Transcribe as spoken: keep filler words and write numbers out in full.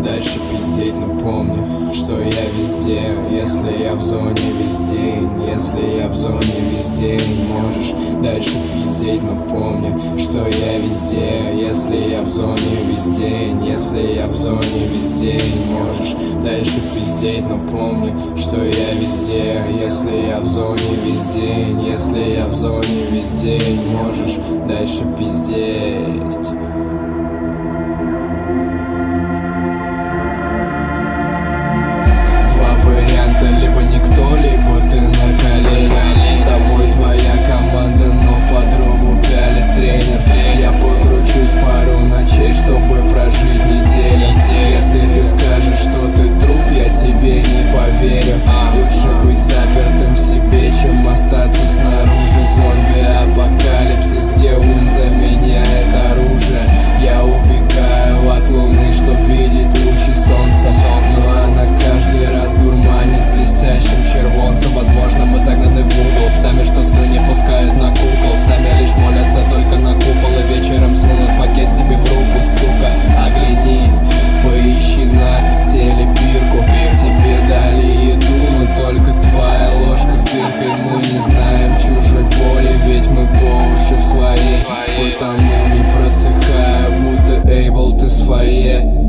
дальше пиздеть, но помни, что я везде. Если я в зоне весь день, если я в зоне весь день, можешь дальше пиздеть, но помни, что я везде. Если я в зоне весь день, если я в зоне весь день, можешь дальше пиздеть, но помни, что я везде. Если я в зоне весь день, если я в зоне весь день, можешь дальше пиздеть. Либо никто, либо ты на коленях. С тобой твоя команда, но подругу пялит тренер. Я покручусь пару ночей, чтобы прожить неделю. Если ты скажешь, что ты труп, я тебе не поверю. Лучше быть запертым в себе, чем остаться снаружи. Зомби-апокалипсис, где ум заменяет оружие. Я убегаю от луны, чтоб видеть лучи солнца, но она каждый раз дурманит блестящим червонцем. Возможно, мы загнаны в угол псами, что сны не пускают на кукол. Сами лишь молятся только на купол, и вечером сунут пакет тебе в руку, сука. Оглянись, поищи на теле бирку. Тебе дали еду, но только твоя ложка с дыркой. Мы не знаем чужой боли, ведь мы по уши в своей. Потому не просыхая, будто Эйбл ты своей.